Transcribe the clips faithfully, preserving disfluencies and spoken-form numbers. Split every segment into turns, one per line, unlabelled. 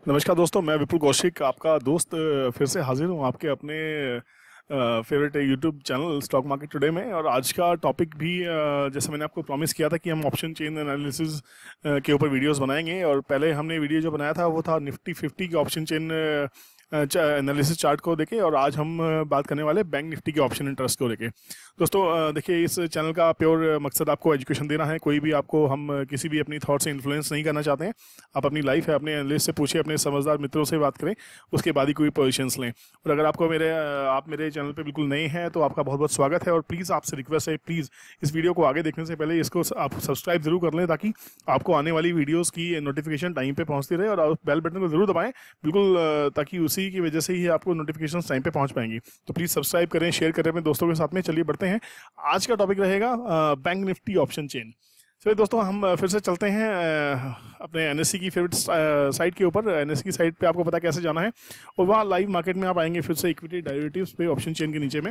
नमस्कार दोस्तों, मैं विपुल कौशिक आपका दोस्त अ, फिर से हाजिर हूँ आपके अपने favourite YouTube channel stock market today में। और आज का टॉपिक भी अ, जैसे मैंने आपको प्रॉमिस किया था कि हम ऑप्शन चेन एनालिसिस के ऊपर वीडियोस बनाएंगे। और पहले हमने वीडियो जो बनाया था वो था निफ्टी फिफ्टी के ऑप्शन चेन एनालिसिस चार्ट को देखे, और आज हम अ, बात करने वाले बैंक निफ्टी के ऑप्शन इंटरेस्ट को लेके। दोस्तों अ, देखिए, इस चैनल का प्योर मकसद आपको एजुकेशन देना है। कोई भी आपको हम अ, किसी भी अपनी थॉट से इन्फ्लुएंस नहीं करना चाहते हैं। आप अपनी लाइफ है अपने एनालिस्ट से पूछिए, अपने समझदार मित्रों से बात करें, उसके बाद ही कोई पोजीशंस लें। और अगर आपको मेरे अ, आप मेरे चैनल पे बिल्कुल नए हैं तो आपका बहुत बहुत स्वागत है। और प्लीज़ आपसे रिक्वेस्ट है, प्लीज़ इस वीडियो को आगे देखने से पहले इसको आप सब्सक्राइब जरूर कर लें, ताकि आपको आने वाली वीडियोज़ की नोटिफिकेशन टाइम पे पहुँचती रहे। और बेल बटन को जरूर दबाएं बिल्कुल, अ, ताकि उसी की वजह से ही आपको नोटिफिकेशन टाइम पे पहुंच पाएंगी। तो प्लीज़ सब्सक्राइब करें, शेयर करें अपने दोस्तों के साथ में। चलिए बढ़ते हैं। आज का टॉपिक रहेगा बैंक निफ्टी ऑप्शन चेन। चलिए दोस्तों, हम अ, फिर से चलते हैं अ, अपने एनएससी की फेवरेट साइट के ऊपर। एनएससी की साइट पे आपको पता कैसे जाना है, और वहाँ लाइव मार्केट में आप आएंगे फिर से इक्विटी डेरिवेटिव्स पे ऑप्शन चेन के नीचे में।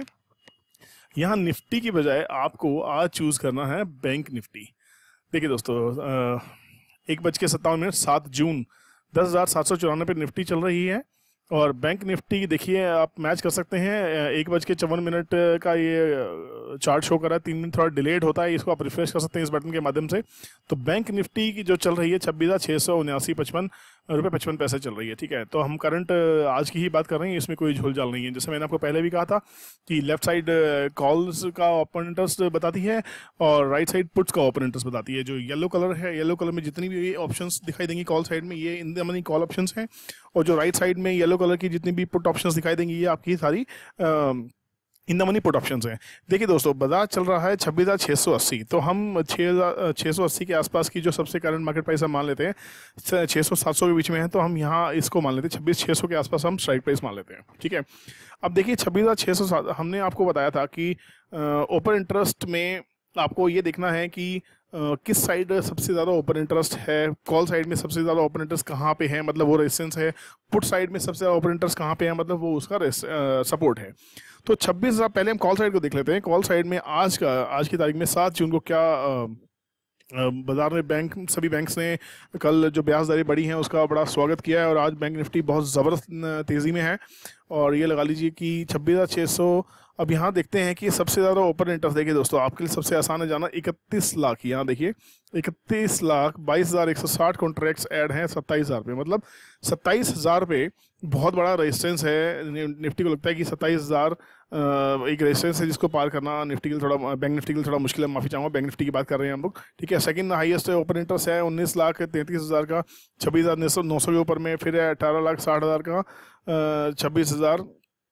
यहाँ निफ्टी की बजाय आपको आज चूज करना है बैंक निफ्टी। देखिए दोस्तों, अ, एक बज के सत्तावन मिनट सात जून दस हज़ार सात सौ चौरानवे पे निफ्टी चल रही है। और बैंक निफ्टी देखिए, आप मैच कर सकते हैं। एक बज के चौवन मिनट का ये चार्ट शो कर रहा है, तीन मिनट थोड़ा डिलेड होता है, इसको आप रिफ्रेश कर सकते हैं इस बटन के माध्यम से। तो बैंक निफ्टी की जो चल रही है छब्बीस हज़ार छः सौ उन्यासी पचपन रुपये पचपन पैसे चल रही है। ठीक है, तो हम करंट आज की ही बात कर रहे हैं, इसमें कोई झोल झाल नहीं है। जैसे मैंने आपको पहले भी कहा था कि लेफ्ट साइड कॉल्स का ओपन इंटरेस्ट बताती है और राइट साइड पुट्स का ओपन इंटरेस्ट बताती है। जो येलो कलर है, येलो कलर में जितनी भी ऑप्शंस दिखाई देंगी कॉल साइड में, ये in the money call options हैं। और जो राइट साइड में येलो कलर की जितनी भी पुट ऑप्शंस दिखाई देंगी, ये आपकी सारी in the money put options हैं। देखिए दोस्तों, बाजार चल रहा है छब्बीस हज़ार छः सौ अस्सी, तो हम छः हज़ार छः सौ अस्सी के आसपास की जो सबसे करंट मार्केट प्राइस हम मान लेते हैं, छः सौ सात सौ के बीच में है, तो हम यहाँ इसको मान लेते हैं छब्बीस छः सौ के आसपास हम स्ट्राइक प्राइस मान लेते हैं। ठीक है, अब देखिए छब्बीस हज़ार छः सौ हमने आपको बताया था कि ओपन इंटरेस्ट में आपको ये देखना है कि Uh, किस साइड सबसे ज़्यादा ओपन इंटरेस्ट है। कॉल साइड में सबसे ज़्यादा ओपन इंटरेस्ट कहाँ पे है, मतलब वो रेजिस्टेंस है। पुट साइड में सबसे ज़्यादा ओपन इंटरेस्ट कहाँ पे है, मतलब वो उसका सपोर्ट है। तो छब्बीस हज़ार पहले हम कॉल साइड को देख लेते हैं। कॉल साइड में आज का आज की तारीख में सात जून को क्या uh, बाजार में बैंक सभी बैंक्स ने कल जो ब्याज दरें बढ़ी हैं उसका बड़ा स्वागत किया है, और आज बैंक निफ्टी बहुत ज़बरदस्त तेज़ी में है। और ये लगा लीजिए कि छब्बीस हज़ार छः सौ। अब यहाँ देखते हैं कि सबसे ज़्यादा ओपन इंटरेस्ट, देखिए दोस्तों आपके लिए सबसे आसान है जाना, इकतीस लाख। यहाँ देखिए इकतीस लाख बाईस हज़ार एक सौ साठ कॉन्ट्रैक्ट्स ऐड हैं सत्ताईस हज़ार पे, मतलब सत्ताईस हज़ार पे बहुत बड़ा रेजिस्टेंस है। निफ्टी को लगता है कि सत्ताईस हज़ार एक रेजिस्टेंस है जिसको पार करना निफ्टी के लिए थोड़ा, बैंक निफ्टी के लिए थोड़ा मुश्किल है। माफ़ी चाहूँगा, बैंक निफ्टी की बात कर रहे हैं हम लोग। ठीक है, सेकंड हाईएस्ट ओपन इंटरेस्ट है उन्नीस लाख तैंतीस हज़ार का, छब्बीस हज़ार नौ सौ के ऊपर में। फिर है अठारह लाख साठ हज़ार का, छब्बीस हज़ार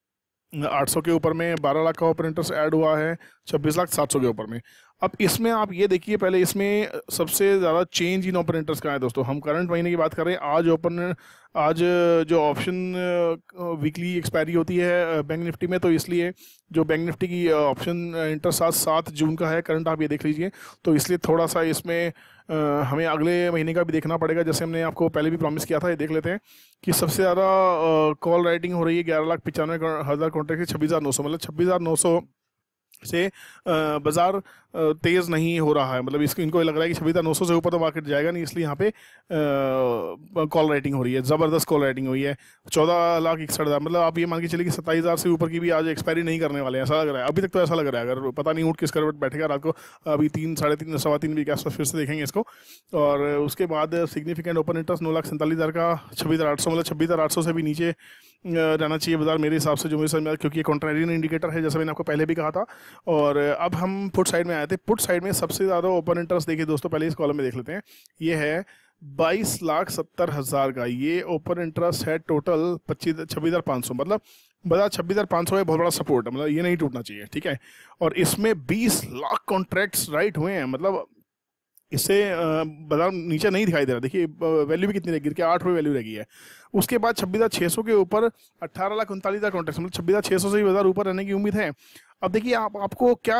आठ सौ के ऊपर में। बारह लाख का ओपन इंटरेस्ट ऐड हुआ है छब्बीस लाख सात सौ के ऊपर में। अब इसमें आप ये देखिए, पहले इसमें सबसे ज़्यादा चेंज इन ओपन इंटरेस्ट कहाँ है दोस्तों। हम करंट महीने की बात कर रहे हैं। आज ओपन आज जो ऑप्शन वीकली एक्सपायरी होती है बैंक निफ्टी में, तो इसलिए जो बैंक निफ्टी की ऑप्शन इंटरेस्ट आज सात जून का है करंट, आप ये देख लीजिए। तो इसलिए थोड़ा सा इसमें आ, हमें अगले महीने का भी देखना पड़ेगा। जैसे हमने आपको पहले भी प्रॉमिस किया था, ये देख लेते हैं कि सबसे ज़्यादा कॉल राइटिंग हो रही है ग्यारह लाख पचानवे हज़ार कॉन्ट्रैक्ट से छब्बीस हज़ार नौ सौ, मतलब छब्बीस हज़ार नौ सौ से बाजार तेज़ नहीं हो रहा है। मतलब इसको इनको लग रहा है कि छब्बीस हज़ार नौ सौ से ऊपर तो मार्केट जाएगा नहीं, इसलिए यहाँ पे कॉल राइटिंग हो रही है, ज़बरदस्त कॉल राइटिंग हुई है। चौदह लाख इकसठ हज़ार, मतलब आप ये मान के चलिए कि सत्ताईस हज़ार से ऊपर की भी आज एक्सपायरी नहीं करने वाले हैं, ऐसा लग रहा है। अभी तक तो ऐसा लग रहा है, अगर पता नहीं ऊँट किस करवट बैठेगा रात को। अभी तीन साढ़े तीन सवा तीन बजे के आसपास फिर से देखेंगे इसको। और उसके बाद सिग्निफिकेंट ओपन इंटरेस्ट नौ लाख सैंतालीस हज़ार का, छब्बीस हज़ार आठ सौ, मतलब छब्बीस हज़ार आठ सौ से भी नीचे रहना चाहिए बाजार मेरे हिसाब से, जो मेरे समझ में, क्योंकि ये कॉन्ट्रेरियन इंडिकेटर है जैसा मैंने आपको पहले भी कहा था। और अब हम पुट साइड में आए थे। पुट साइड में सबसे ज़्यादा ओपन इंटरेस्ट देखिए दोस्तों, पहले इस कॉलम में देख लेते हैं। ये है बाईस लाख सत्तर हज़ार का, ये ओपन इंटरेस्ट है टोटल पच्चीस छब्बीस हज़ार पाँच सौ, मतलब बाजार छब्बीस हज़ार पाँच सौ है, बहुत बड़ा सपोर्ट है, मतलब ये नहीं टूटना चाहिए। ठीक है, और इसमें बीस लाख कॉन्ट्रैक्ट्स राइट हुए हैं, मतलब इससे बाजार नीचे नहीं दिखाई दे रहा। देखिए वैल्यू भी कितनी रह गिर के आठ रुपये वैल्यू रह गई है। उसके बाद छब्बीस हज़ार छः सौ के ऊपर अट्ठारह लाख उनतालीस हज़ार कॉन्ट्रैक्ट, मतलब छब्बीस हज़ार छः सौ से भी बाजार ऊपर रहने की उम्मीद है। अब देखिए आप आपको क्या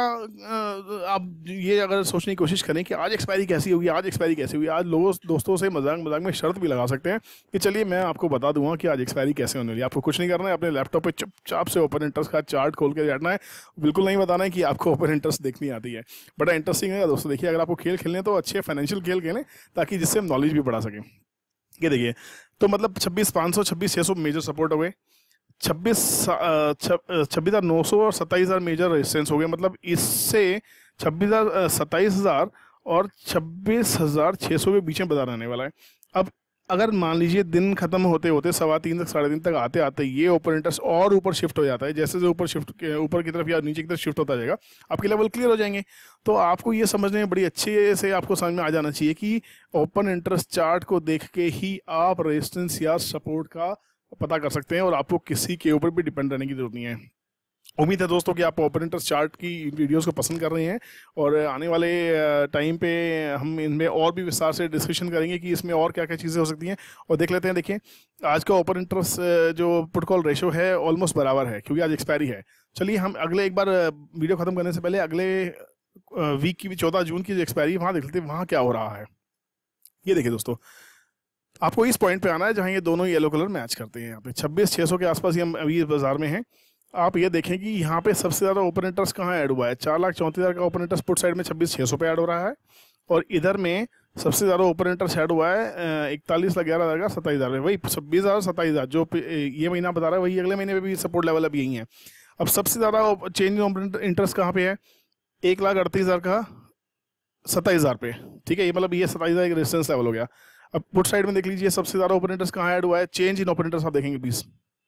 आप ये अगर सोचने की कोशिश करें कि आज एक्सपायरी कैसी होगी, आज एक्सपायरी कैसी हुई, आज लोगों दोस्तों से मजाक मजाक में शर्त भी लगा सकते हैं कि चलिए मैं आपको बता दूंगा कि आज एक्सपायरी कैसे होने वाली है। आपको कुछ नहीं करना है, अपने लैपटॉप पे चुपचाप से ओपन इंटरेस्ट का चार्ट खोल के बैठना है। बिल्कुल नहीं बताना है कि आपको ओपन इंटरेस्ट देखनी आती है। बड़ा इंटरेस्टिंग है दोस्तों। देखिए अगर आपको खेल खेलने तो अच्छे फाइनेंशियल खेल खेलें, ताकि जिससे हम नॉलेज भी बढ़ा सकें। ये देखिए, तो मतलब छब्बीस पाँच सौ छब्बीस छः सौ मेजर सपोर्ट हो गए, छब्बीस छब्बीस हजार नौ सौ और सत्ताईस हजार मेजर रेजिस्टेंस हो गए। मतलब इससे छब्बीस हजार सत्ताईस हजार और छब्बीस हजार छः सौ के बीच में बाजार आने वाला है। अब अगर मान लीजिए दिन खत्म होते होते सवा तीन तक साढ़े तीन तक आते आते ये ओपन इंटरेस्ट और ऊपर शिफ्ट हो जाता है, जैसे जैसे ऊपर शिफ्ट ऊपर की तरफ या नीचे की तरफ शिफ्ट होता जाएगा आपके लेवल क्लियर हो जाएंगे। तो आपको ये समझने में बड़ी अच्छे से आपको समझ में आ जाना चाहिए कि ओपन इंटरेस्ट चार्ट को देख के ही आप रेजिस्टेंस या सपोर्ट का पता कर सकते हैं और आपको किसी के ऊपर भी डिपेंड रहने की जरूरत नहीं है। उम्मीद है दोस्तों कि आप ओपन इंटरेस्ट चार्ट की वीडियोस को पसंद कर रहे हैं और आने वाले टाइम पे हम इनमें और भी विस्तार से डिस्कशन करेंगे कि इसमें और क्या क्या चीज़ें हो सकती हैं। और देख लेते हैं, देखिए आज का ओपन इंटरेस्ट जो पुट कॉल रेशो है ऑलमोस्ट बराबर है क्योंकि आज एक्सपायरी है। चलिए हम अगले एक बार वीडियो खत्म करने से पहले अगले वीक की भी चौदह जून की जो एक्सपायरी है वहाँ देख लेते हैं वहाँ क्या हो रहा है। ये देखिए दोस्तों, आपको इस पॉइंट पे आना है जहाँ ये दोनों येलो कलर मैच करते हैं। यहाँ पे छब्बीस छः सौ के आसपास ही हम अभी इस बाजार में हैं। आप ये देखें कि यहाँ पे सबसे ज़्यादा ओपन इंटरेस्ट कहाँ ऐड हुआ है, चार लाख चौंतीस हज़ार का ओपन इंटरेस्ट पुट साइड में छब्बीस छः सौ पे ऐड हो रहा है और इधर में सबसे ज़्यादा ओपन इंटरेस्ट ऐड हुआ है इकतालीस लाख ग्यारह हज़ार का सत्ताईस हज़ार में, वही छब्बीस हज़ार सत्ताईस हज़ार जो ये महीना बता रहा है वही अगले महीने में भी सपोर्ट लेवल अभी यही है। अब सबसे ज़्यादा चेंज इन ओपन इंटरेस्ट कहाँ पे है, एक लाख अड़तीस हज़ार का सत्ताईस हज़ार पे, ठीक है। ये मतलब ये सत्ताईस हज़ार एक रेजिस्टेंस लेवल हो गया। अब पुट साइड में देख लीजिए सबसे ज़्यादा ओपन इंटरेस्ट कहाँ ऐड हुआ है, चेंज इन ओपन इंटरेस्ट आप देखेंगे प्लीज,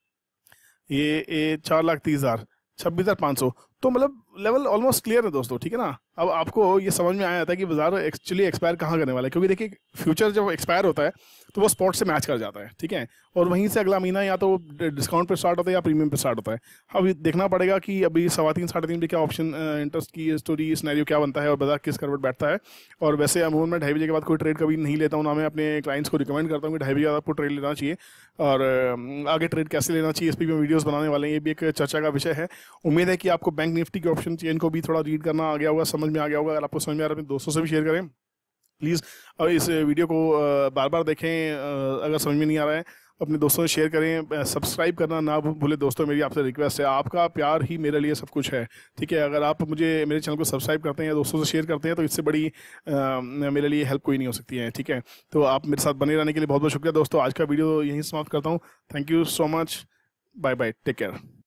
ये ये चार लाख तीस हज़ार छब्बीस हज़ार पाँच सौ, तो मतलब लेवल ऑलमोस्ट क्लियर है दोस्तों, ठीक है ना। अब आपको ये समझ में आया था कि बाजार एक्चुअली एक्सपायर कहाँ करने वाला है, क्योंकि देखिए फ्यूचर जब एक्सपायर होता है तो वो स्पॉट से मैच कर जाता है, ठीक है, और वहीं से अगला महीना या तो डिस्काउंट पे स्टार्ट होता है या प्रीमियम पे स्टार्ट होता है। अभी देखना पड़ेगा कि अभी सवा तीन साढ़े तीन पे क्या ऑप्शन इंटरेस्ट की स्टोरी सिनेरियो क्या बनता है और बाजार किस करवट बैठता है। और वैसे अमूमन मैं ढाई बजे के बाद कोई ट्रेड कभी नहीं लेता हूँ, ना मैं अपने क्लाइंट्स को रिकमेंड करता हूँ कि ढाई बजे आपको ट्रेड लेना चाहिए और आगे ट्रेड कैसे लेना चाहिए इस पर भी वीडियोज़ बनाने वाले हैं, ये भी एक चर्चा का विषय है। उम्मीद है कि आपको बैंक निफ्टी के ऑप्शन चेन को भी थोड़ा रीड करना आ गया होगा, समझ में आ गया होगा। अगर आपको समझ में आ रहा है अपने दोस्तों से भी शेयर करें प्लीज़, और इस वीडियो को बार बार देखें। अगर समझ में नहीं आ रहा है अपने दोस्तों से शेयर करें, सब्सक्राइब करना ना भूलें दोस्तों, मेरी आपसे रिक्वेस्ट है, आपका प्यार ही मेरे लिए सब कुछ है, ठीक है। अगर आप मुझे मेरे चैनल को सब्सक्राइब करते हैं या दोस्तों से शेयर करते हैं तो इससे बड़ी आ, मेरे लिए हेल्प कोई नहीं हो सकती है, ठीक है। तो आप मेरे साथ बने रहने के लिए बहुत बहुत शुक्रिया दोस्तों। आज का वीडियो यहीं समाप्त करता हूँ। Thank you so much, bye bye, take care.